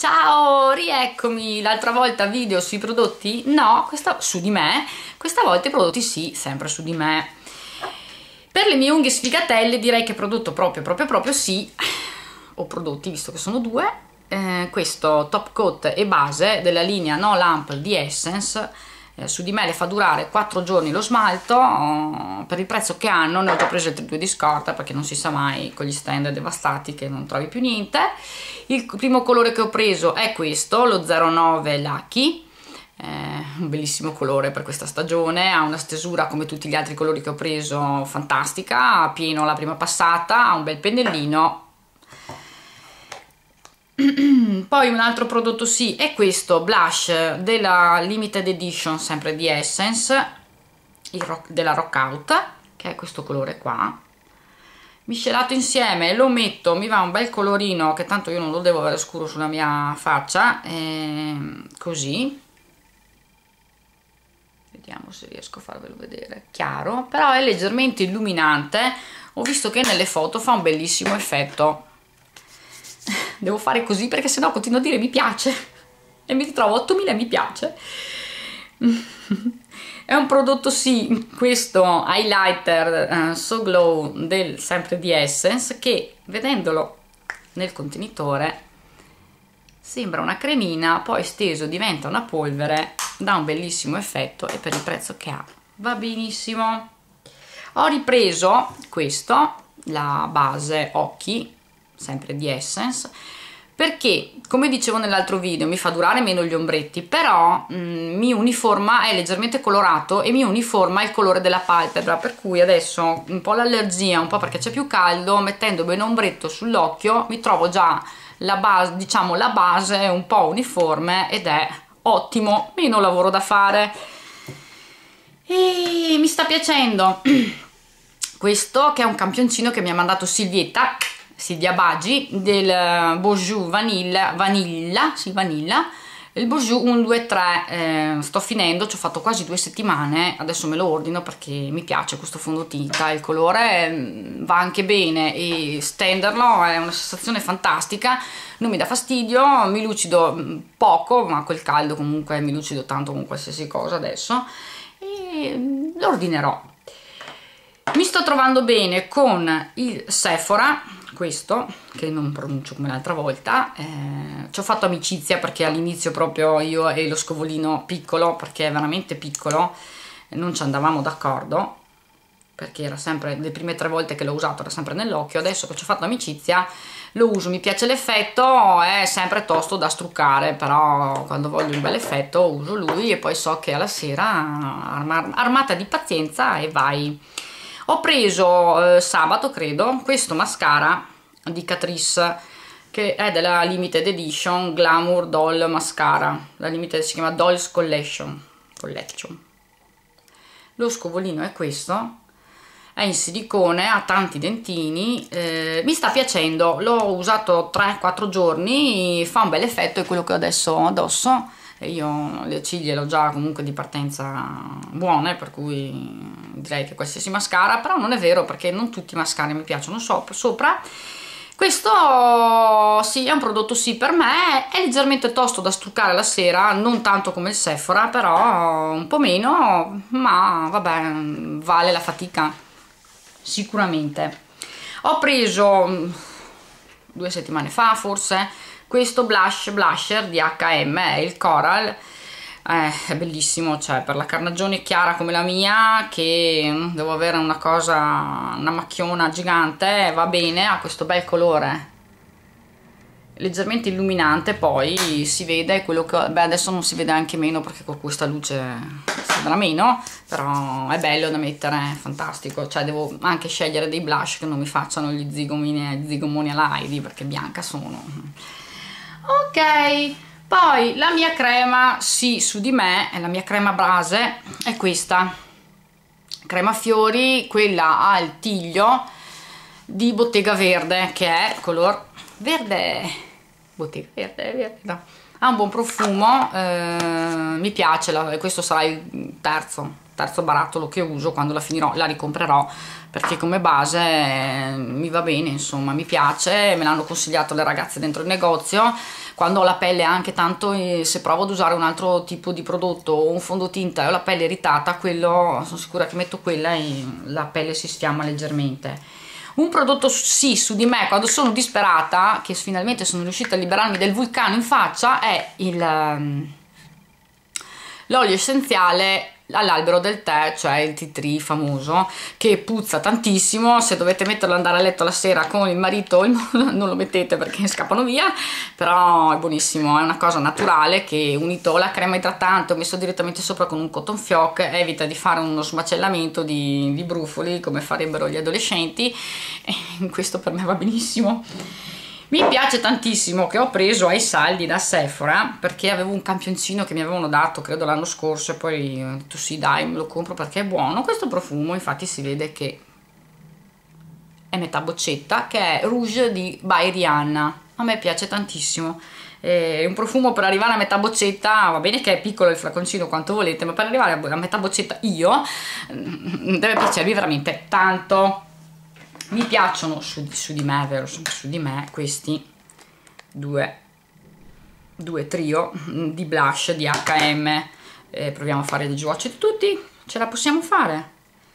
Ciao, rieccomi. L'altra volta video sui prodotti? No, questa su di me. Questa volta i prodotti sì, sempre su di me. Per le mie unghie sfigatelle direi che prodotto proprio sì, o prodotti visto che sono due. Questo top coat e base della linea No Lamp di Essence. Su di me le fa durare 4 giorni lo smalto. Per il prezzo che hanno ne ho già prese 2 di scorta, perché non si sa mai con gli stand devastati che non trovi più niente. Il primo colore che ho preso è questo, lo 09 Lucky, un bellissimo colore per questa stagione, ha una stesura come tutti gli altri colori che ho preso fantastica, pieno la prima passata, ha un bel pennellino. Poi un altro prodotto sì è questo blush della limited edition, sempre di Essence, della Rock Out, che è questo colore qua, miscelato insieme lo metto, mi va un bel colorino che tanto io non lo devo avere scuro sulla mia faccia, così vediamo se riesco a farvelo vedere, chiaro, però è leggermente illuminante. Ho visto che nelle foto fa un bellissimo effetto. Devo fare così perché sennò continuo a dire mi piace e mi ritrovo 8000 mi piace. È un prodotto sì, questo highlighter So Glow sempre di Essence, che vedendolo nel contenitore sembra una cremina, poi steso diventa una polvere, dà un bellissimo effetto e per il prezzo che ha va benissimo. Ho ripreso questo, la base occhi, sempre di Essence, perché come dicevo nell'altro video mi fa durare meno gli ombretti, però mi uniforma, è leggermente colorato e mi uniforma il colore della palpebra, per cui adesso un po' l'allergia, un po' perché c'è più caldo, mettendo bene ombretto sull'occhio mi trovo già la base, diciamo la base un po' uniforme ed è ottimo, meno lavoro da fare e mi sta piacendo. Questo che è un campioncino che mi ha mandato Silvia Baggi, del Bonjour Vanilla, il Bonjour 1, 2, 3, sto finendo, ci ho fatto quasi 2 settimane, adesso me lo ordino perché mi piace questo fondotinta, il colore va anche bene e stenderlo è una sensazione fantastica, non mi dà fastidio, mi lucido poco, ma col caldo comunque mi lucido tanto con qualsiasi cosa adesso e lo ordinerò. Mi sto trovando bene con il Sephora, questo che non pronuncio come l'altra volta, ci ho fatto amicizia perché all'inizio proprio io e lo scovolino piccolo, perché è veramente piccolo, non ci andavamo d'accordo, perché era sempre, le prime 3 volte che l'ho usato era sempre nell'occhio, adesso che ci ho fatto amicizia lo uso, mi piace l'effetto, è sempre tosto da struccare, però quando voglio un bel effetto uso lui e poi so che alla sera armata di pazienza e vai. Ho preso sabato credo questo mascara di Catrice che è della limited edition Glamour Doll Mascara, la limited si chiama Dolls Collection. Lo scovolino è questo, è in silicone, ha tanti dentini, mi sta piacendo, l'ho usato 3-4 giorni, fa un bel effetto, è quello che ho adesso addosso. Io le ciglia l'ho già comunque di partenza buone, per cui direi che qualsiasi mascara, però non è vero perché non tutti i mascara mi piacciono sopra. Questo sì, è un prodotto sì per me, è leggermente tosto da struccare la sera, non tanto come il Sephora, però un po' meno, ma vabbè, vale la fatica sicuramente. Ho preso 2 settimane fa forse questo blusher di H&M, è il Coral, è bellissimo, cioè per la carnagione chiara come la mia che devo avere una cosa, una macchiona gigante, va bene, ha questo bel colore leggermente illuminante, poi si vede quello che beh adesso non si vede anche meno perché con questa luce si vedrà meno, però è bello da mettere, è fantastico, cioè devo anche scegliere dei blush che non mi facciano gli zigomoni all'Heidi perché bianca sono. Ok, poi la mia crema sì su di me, la mia crema base è questa crema fiori, quella al tiglio di Bottega Verde, che è color verde Bottega Verde, verde, no. Ha un buon profumo, mi piace, questo sarà il terzo barattolo che uso. Quando la finirò la ricomprerò, perché come base mi va bene, insomma, mi piace, me l'hanno consigliato le ragazze dentro il negozio. Quando ho la pelle anche tanto, se provo ad usare un altro tipo di prodotto o un fondotinta e ho la pelle irritata, quello sono sicura che metto quella e la pelle si sfiamma leggermente. Un prodotto sì su di me quando sono disperata, che finalmente sono riuscita a liberarmi del vulcano in faccia, è l'olio essenziale all'albero del tè, cioè il tea tree famoso, che puzza tantissimo. Se dovete metterlo andare a letto la sera con il marito non lo mettete perché scappano via, però è buonissimo, è una cosa naturale che unito alla crema idratante ho messo direttamente sopra con un cotton fioc evita di fare uno smacellamento di brufoli come farebbero gli adolescenti, e questo per me va benissimo. Mi piace tantissimo, che ho preso ai saldi da Sephora, perché avevo un campioncino che mi avevano dato credo l'anno scorso e poi ho detto sì dai, me lo compro perché è buono. Questo profumo infatti si vede che è metà boccetta, che è Rouge di by Rihanna. A me piace tantissimo, è un profumo per arrivare a metà boccetta, va bene che è piccolo il flaconcino quanto volete, ma per arrivare a metà boccetta deve piacervi veramente tanto. Mi piacciono su di me, vero, su di me questi due trio di blush di H&M. Proviamo a fare dei swatch tutti, ce la possiamo fare.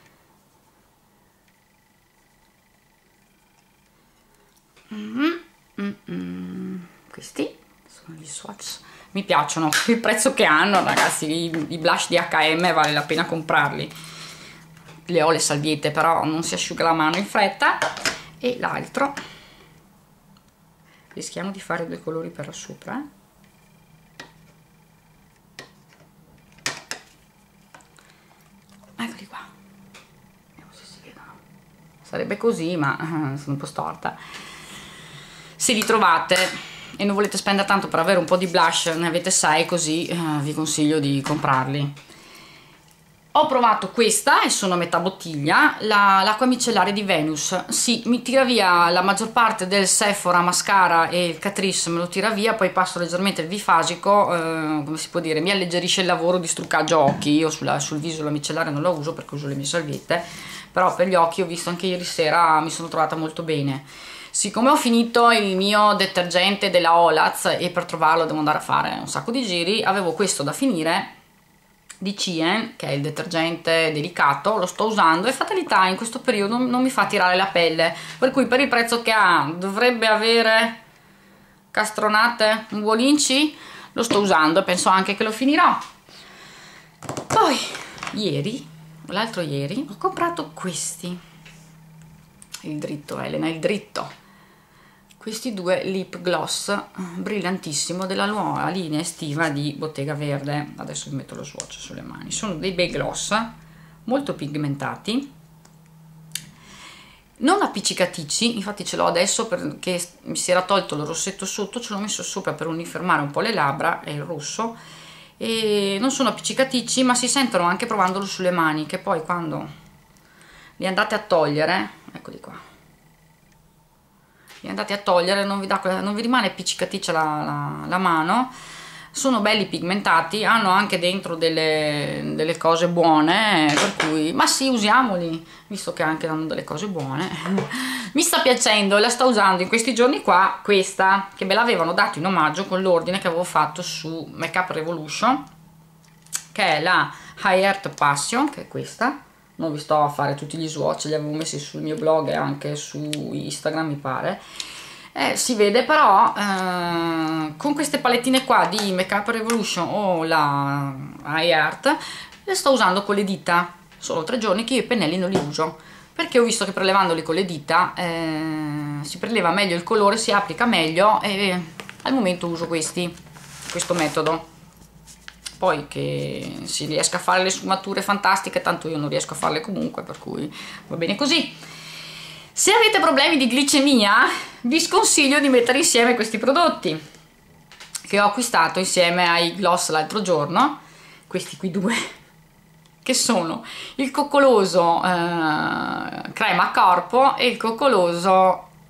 Questi sono gli swatch, mi piacciono, il prezzo che hanno ragazzi, i blush di H&M vale la pena comprarli. Le ho le salviette, però non si asciuga la mano in fretta. E l'altro rischiamo di fare due colori per la sopra, eccoli qua, vediamo se si vedono. Sarebbe così ma sono un po' storta. Se li trovate e non volete spendere tanto per avere un po' di blush, ne avete 6 così, vi consiglio di comprarli. Ho provato questa e sono a metà bottiglia, l'acqua micellare di Venus. Sì, mi tira via la maggior parte del Sephora mascara e il Catrice me lo tira via, poi passo leggermente il bifasico, come si può dire, mi alleggerisce il lavoro di struccaggio occhi. Io sul viso la micellare non la uso perché uso le mie salviette, però per gli occhi ho visto anche ieri sera, mi sono trovata molto bene. Siccome ho finito il mio detergente della Olaz e per trovarlo devo andare a fare un sacco di giri, avevo questo da finire di Cien, che è il detergente delicato, lo sto usando e fatalità in questo periodo non mi fa tirare la pelle, per cui per il prezzo che ha dovrebbe avere castronate un buon inci, lo sto usando e penso anche che lo finirò. Poi l'altro ieri ho comprato questi, il dritto Elena, il dritto, questi due lip gloss brillantissimo della nuova linea estiva di Bottega Verde. Adesso vi metto lo swatch sulle mani. Sono dei bei gloss molto pigmentati, non appiccicaticci, infatti ce l'ho adesso perché mi si era tolto il rossetto sotto, ce l'ho messo sopra per uniformare un po' le labbra e il rosso, e non sono appiccicaticci ma si sentono anche provandolo sulle mani, che poi quando li andate a togliere, eccoli qua, li andate a togliere non vi rimane appiccicaticcia la mano. Sono belli pigmentati, hanno anche dentro delle cose buone, per cui ma sì, usiamoli visto che anche danno delle cose buone. Mi sta piacendo e la sto usando in questi giorni qua, questa che me l'avevano dato in omaggio con l'ordine che avevo fatto su Makeup Revolution, che è la High Earth Passion, che è questa. Non vi sto a fare tutti gli swatch, li avevo messi sul mio blog e anche su Instagram mi pare. Si vede però con queste palettine qua di Makeup Revolution o la High Art le sto usando con le dita. Sono 3 giorni che io i pennelli non li uso, perché ho visto che prelevandoli con le dita si preleva meglio il colore, si applica meglio, e al momento uso questo metodo. Poi che si riesca a fare le sfumature fantastiche, tanto io non riesco a farle comunque, per cui va bene così. Se avete problemi di glicemia vi sconsiglio di mettere insieme questi prodotti che ho acquistato insieme ai gloss l'altro giorno, questi qui due, che sono il coccoloso crema corpo e il coccoloso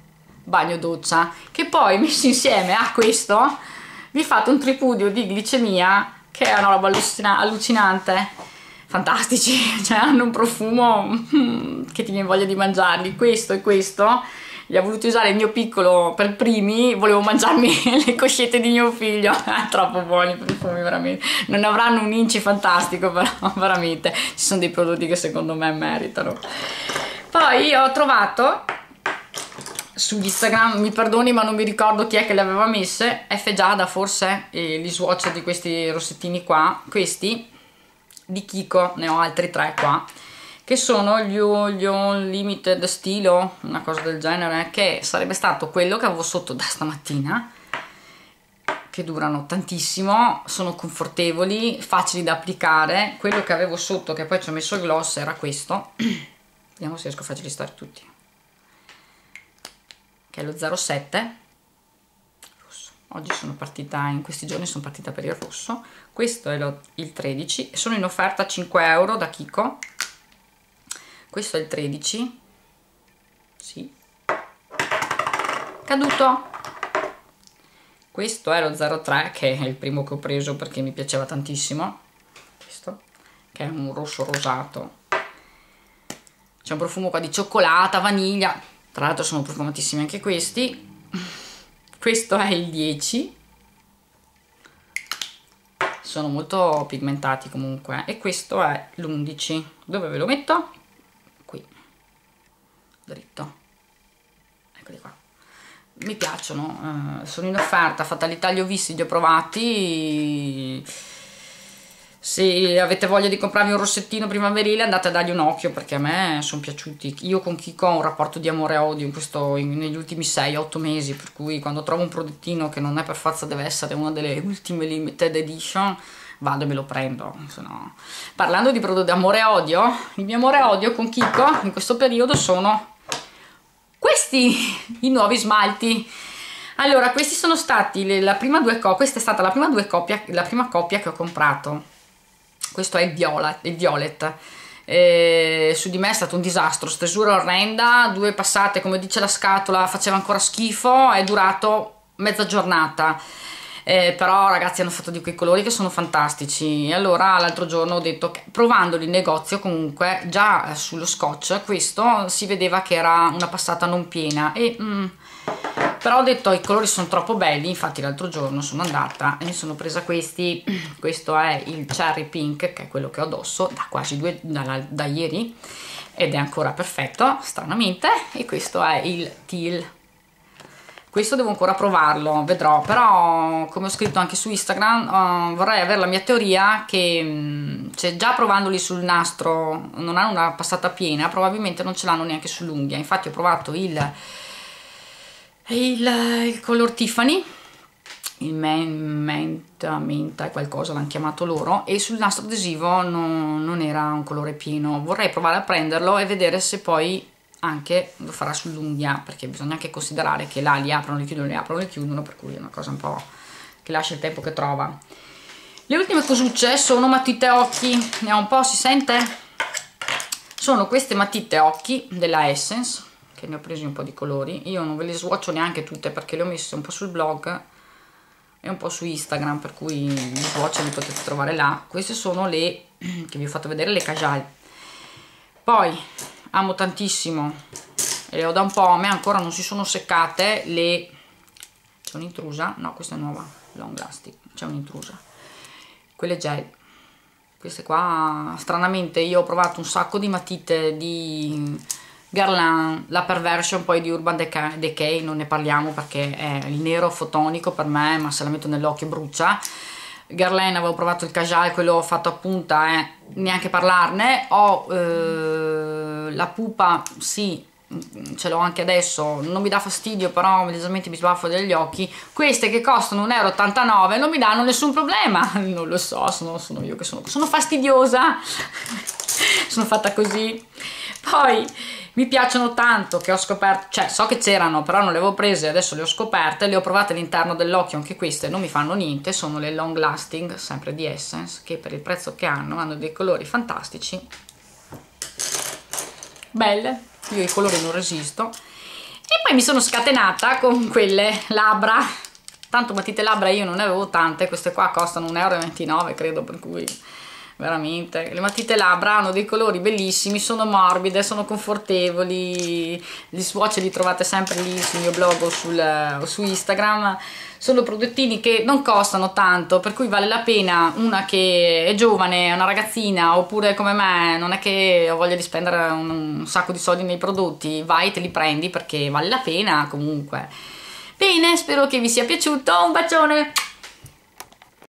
bagno doccia, che poi messi insieme a questo vi fate un tripudio di glicemia che è una roba allucinante. Fantastici, cioè hanno un profumo che ti viene voglia di mangiarli. Questo e questo li ha voluti usare il mio piccolo per primi, volevo mangiarmi le coscette di mio figlio. Troppo buoni i profumi, veramente. Non avranno un inci fantastico, però veramente ci sono dei prodotti che secondo me meritano. Poi ho trovato su Instagram, mi perdoni ma non mi ricordo chi è che le aveva messe, F. Giada forse, gli swatch di questi rossettini qua, questi di Kiko, ne ho altri 3 qua, che sono gli Unlimited Stilo, una cosa del genere, che sarebbe stato quello che avevo sotto da stamattina, che durano tantissimo, sono confortevoli, facili da applicare. Quello che avevo sotto, che poi ci ho messo il gloss, era questo, vediamo se riesco a farceli stare tutti, che è lo 07 rosso. Oggi sono partita, in questi giorni sono partita per il rosso. Questo è il 13 e sono in offerta a 5 euro da Kiko. Questo è il 13, sì, caduto. Questo è lo 03, che è il primo che ho preso perché mi piaceva tantissimo, questo, che è un rosso rosato, c'è un profumo qua di cioccolata, vaniglia, tra l'altro sono profumatissimi anche questi. Questo è il 10, sono molto pigmentati comunque, e questo è l'11. Dove ve lo metto? Qui, dritto, eccoli qua. Mi piacciono, sono in offerta, fatalità li ho visti, li ho provati. Se avete voglia di comprarvi un rossettino primaverile, andate a dargli un occhio, perché a me sono piaciuti. Io con Kiko ho un rapporto di amore e odio negli ultimi 6-8 mesi, per cui quando trovo un prodottino che non è per forza deve essere una delle ultime limited edition, vado e me lo prendo. Sennò... Parlando di prodotti amore e odio, il mio amore e odio con Kiko in questo periodo sono questi, i nuovi smalti. Allora, questi sono stati la prima questa è stata la prima coppia che ho comprato. Questo è il violet. Su di me è stato un disastro, stesura orrenda, 2 passate, come dice la scatola, faceva ancora schifo, è durato mezza giornata. Però ragazzi, hanno fatto di quei colori che sono fantastici. E allora l'altro giorno ho detto che, provandoli in negozio, comunque già sullo scotch questo si vedeva che era una passata non piena, però ho detto i colori sono troppo belli. Infatti l'altro giorno sono andata e mi sono presa questi. Questo è il cherry pink, che è quello che ho addosso da quasi da ieri, ed è ancora perfetto stranamente, e questo è il teal. Questo devo ancora provarlo, vedrò, però come ho scritto anche su Instagram, vorrei avere la mia teoria che già provandoli sul nastro non hanno una passata piena, probabilmente non ce l'hanno neanche sull'unghia. Infatti ho provato il color Tiffany, il menta e qualcosa l'hanno chiamato loro, e sul nastro adesivo non era un colore pieno. Vorrei provare a prenderlo e vedere se poi anche lo farà sull'unghia, perché bisogna anche considerare che là li aprono, li chiudono, li aprono, li chiudono, per cui è una cosa un po' che lascia il tempo che trova. Le ultime cosucce sono matite occhi, ne ho un po', si sente? Sono queste matite occhi della Essence, che ne ho presi un po' di colori. Io non ve le swatcho neanche tutte perché le ho messe un po' sul blog e un po' su Instagram, per cui gli swatch li potete trovare là. Queste sono le che vi ho fatto vedere, le Kajal. Poi amo tantissimo, e le ho da un po', a me ancora non si sono seccate le... C'è un'intrusa? No, questa è nuova, long lasting, c'è un'intrusa. Quelle gel, queste qua, stranamente io ho provato un sacco di matite di Guerlain, la Perversion, poi di Urban Decay non ne parliamo perché è il nero fotonico per me, ma se la metto nell'occhio brucia. Guerlain avevo provato il Kajal, quello fatto a punta, neanche parlarne. Ho la pupa, sì, ce l'ho anche adesso, non mi dà fastidio, però immediatamente mi sbaffo dagli occhi. Queste che costano 1,89 € non mi danno nessun problema. Non lo so, sono io che sono fastidiosa. Sono fatta così. Poi mi piacciono tanto, che ho scoperto, cioè so che c'erano però non le avevo prese, adesso le ho scoperte, le ho provate all'interno dell'occhio, anche queste non mi fanno niente. Sono le long lasting, sempre di Essence, che per il prezzo che hanno dei colori fantastici, belle, io i colori non resisto. E Poi mi sono scatenata con quelle labbra, tanto matite labbra io non ne avevo tante, queste qua costano 1,29 € credo, per cui veramente le matite labbra hanno dei colori bellissimi, sono morbide, sono confortevoli, gli swatch li trovate sempre lì sul mio blog o su Instagram. Sono prodottini che non costano tanto, per cui vale la pena, una che è giovane, una ragazzina, oppure come me non è che ho voglia di spendere un sacco di soldi nei prodotti, vai, te li prendi perché vale la pena comunque. Bene, spero che vi sia piaciuto, un bacione!